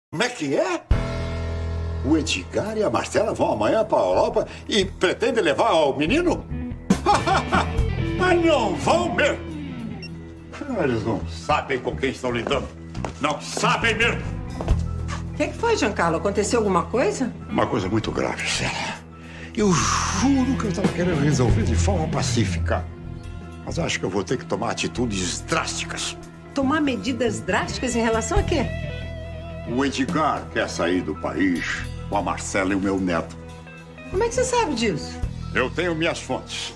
Como é que é? O Edgar e a Marcela vão amanhã para a Europa e pretendem levar o menino? Mas não vão mesmo. Eles não sabem com quem estão lidando. Não sabem mesmo. O que foi, Giancarlo? Aconteceu alguma coisa? Uma coisa muito grave, Célia. Eu juro que eu estava querendo resolver de forma pacífica. Mas acho que eu vou ter que tomar atitudes drásticas. Tomar medidas drásticas em relação a quê? O Edgar quer sair do país com a Marcela e o meu neto. Como é que você sabe disso? Eu tenho minhas fontes.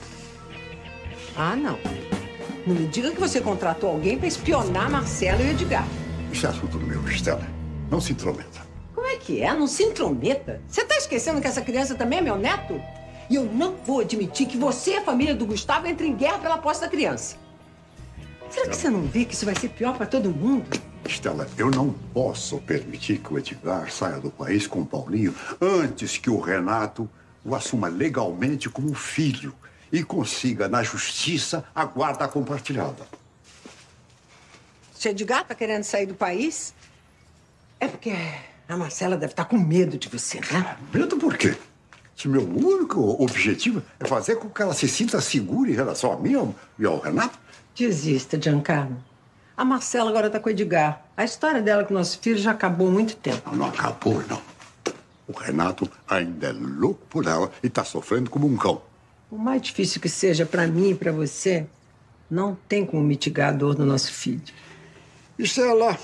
Ah, não. Não me diga que você contratou alguém para espionar Marcelo e o Edgar. Isso é assunto meu, Estela. Não se intrometa. Como é que é? Não se intrometa? Você tá esquecendo que essa criança também é meu neto? E eu não vou admitir que você e a família do Gustavo entrem em guerra pela posse da criança. Será que você não vê que isso vai ser pior para todo mundo? Estela, eu não posso permitir que o Edgar saia do país com o Paulinho antes que o Renato o assuma legalmente como filho e consiga, na justiça, a guarda compartilhada. Se o Edgar tá querendo sair do país, é porque a Marcela deve estar com medo de você, né? Medo por quê? Se meu único objetivo é fazer com que ela se sinta segura em relação a mim e ao Renato. Desista, Giancarlo. A Marcela agora tá com o Edgar. A história dela com o nosso filho já acabou há muito tempo. Não acabou, não. O Renato ainda é louco por ela e tá sofrendo como um cão. Por mais difícil que seja para mim e para você, não tem como mitigar a dor do nosso filho. Estela,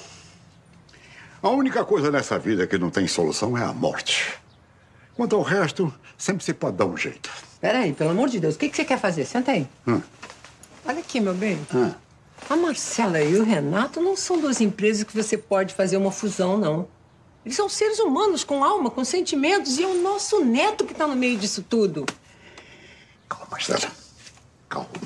a única coisa nessa vida que não tem solução é a morte. Quanto ao resto, sempre se pode dar um jeito. Peraí, pelo amor de Deus, o que você quer fazer? Senta aí. Olha aqui, meu bem. A Marcela e o Renato não são duas empresas que você pode fazer uma fusão, não. Eles são seres humanos com alma, com sentimentos, e é o nosso neto que tá no meio disso tudo. Calma, Marcela. Calma.